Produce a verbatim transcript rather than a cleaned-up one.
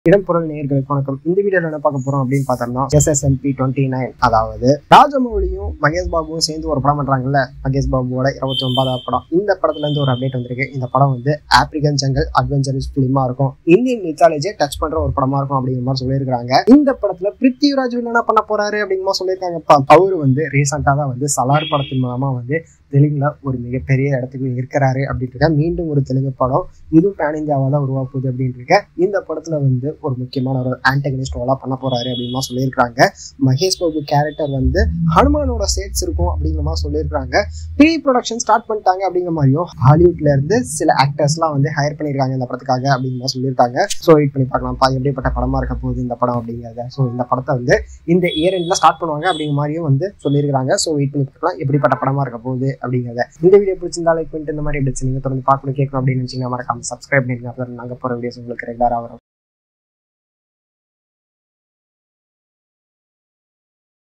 இடம் பொருள் நேயர்களுக்கு வணக்கம். இந்த வீடியோல என்ன பார்க்க போறோம் அப்படின்னு பார்த்தோம்னா S S M B twenty nine, அதாவது ராஜமௌலியும் மகேஷ் பாபுவும் சேர்ந்து ஒரு படம் பண்றாங்கல்ல, மகேஷ் பாபுவோட இருபத்தி ஒன்பதாவது படம். இந்த படத்துல இருந்து ஒரு அப்டேட் வந்திருக்கு. இந்த படம் வந்து ஆப்பிரிக்கன் ஜங்கல் அட்வென்ச்சரஸ் பிலிமா இருக்கும், இந்தியன் மித்தாலஜியை டச் பண்ற ஒரு படமா இருக்கும் அப்படிங்கிற மாதிரி சொல்லியிருக்காங்க. இந்த படத்துல பிருத்திவிராஜ் என்ன பண்ண போறாரு அப்படிங்கிற மாதிரி சொல்லியிருக்காங்க. அவரு வந்து ரீசெண்டா தான் வந்து சலார் படத்தின் மூலமா வந்து தெலுங்குல ஒரு மிகப்பெரிய இடத்துக்கு இருக்கிறாரு அப்படின்ட்டு இருக்க. மீண்டும் ஒரு தெலுங்கு படம், இதுவும் பேன் இந்தியாவா தான் உருவா போகுது அப்படின்ட்டு இருக்க. இந்த படத்துல வந்து ஒரு முக்கியமான ஒரு ஆன்டகனிஸ்ட் ரோலா பண்ண போறாரு அப்படின்னு சொல்லியிருக்காங்க. மகேஷ் பாபு கேரக்டர் வந்து ஹனுமானோட சேட்ஸ் இருக்கும் அப்படிங்கிற மாதிரி சொல்லியிருக்காங்க. ப்ரீ ப்ரொடக்ஷன் ஸ்டார்ட் பண்ணிட்டாங்க அப்படிங்கிற மாதிரியும் ஹாலிவுட்ல இருந்து சில ஆக்டர்ஸ் எல்லாம் வந்து ஹையர் பண்ணிருக்காங்க இந்த படத்துக்காக அப்படிங்கிற மாதிரி சொல்லியிருக்காங்க. ஸோ வெயிட் பண்ணி பார்க்கலாம்ப்பா எப்படிப்பட்ட படமா இருக்க போகுது இந்த படம் அப்படிங்கிறத. ஸோ இந்த படத்தை வந்து இந்த இயர் எண்ட்ல ஸ்டார்ட் பண்ணுவாங்க அப்படிங்கிற மாதிரியும் வந்து சொல்லியிருக்காங்க. ஸோ வெயிட் பண்ணி பார்க்கலாம் எப்படிப்பட்ட படமா இருக்க போகுது அப்படிங்கிறத. இந்த வீடியோ பிடிச்சிருந்தா லைக் பண்ணிட்டு இந்த மாதிரி நீங்க தொடர்ந்து பார்க்கணும் கேட்கணும் அப்படின்னு நினைச்சீங்கன்னா மறக்காம சப்ஸ்கிரைப் பண்ணிருங்க. நாங்க போற வீடியோஸ் உங்களுக்கு ரெகுலரா வரும்.